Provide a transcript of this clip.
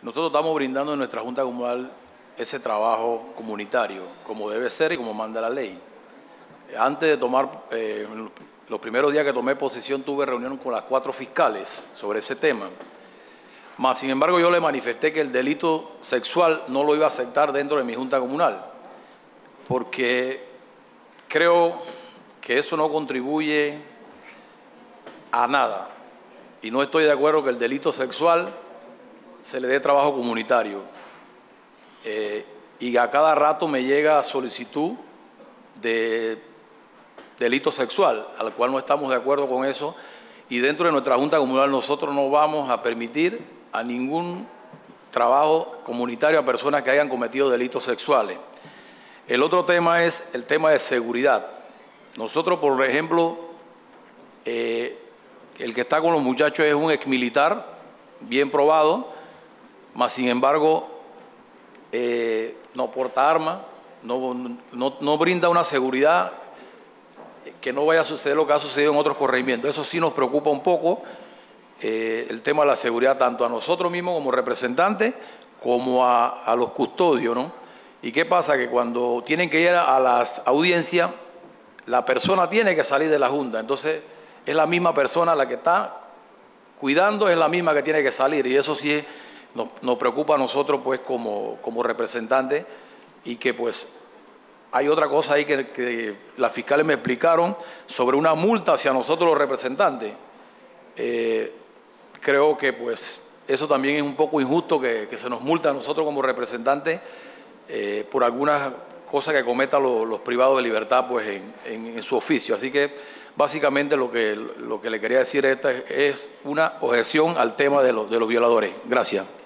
Nosotros estamos brindando en nuestra Junta Comunal ese trabajo comunitario, como debe ser y como manda la ley. Antes de tomar, los primeros días que tomé posición, tuve reunión con las 4 fiscales sobre ese tema. Mas, sin embargo, yo le manifesté que el delito sexual no lo iba a aceptar dentro de mi Junta Comunal, porque creo que eso no contribuye a nada. Y no estoy de acuerdo que el delito sexual se le dé trabajo comunitario. Y a cada rato me llega solicitud de delito sexual, al cual no estamos de acuerdo con eso. Y dentro de nuestra Junta Comunal nosotros no vamos a permitir a ningún trabajo comunitario a personas que hayan cometido delitos sexuales. El otro tema es el tema de seguridad. Nosotros, por ejemplo, el que está con los muchachos es un exmilitar bien probado, mas sin embargo no porta armas, no brinda una seguridad, que no vaya a suceder lo que ha sucedido en otros corregimientos. Eso sí nos preocupa un poco, el tema de la seguridad, tanto a nosotros mismos como representantes, como a los custodios, ¿no? ¿Y qué pasa? Que cuando tienen que ir a las audiencias, la persona tiene que salir de la Junta. Entonces, es la misma persona la que está cuidando, es la misma que tiene que salir. Y eso sí nos preocupa a nosotros, pues, como representantes. Y que, pues, hay otra cosa ahí que las fiscales me explicaron sobre una multa hacia nosotros los representantes. Creo que, pues, eso también es un poco injusto que se nos multa a nosotros como representantes por algunas cosas que cometan los privados de libertad, pues, en su oficio. Así que básicamente lo que le quería decir es una objeción al tema de los violadores. Gracias.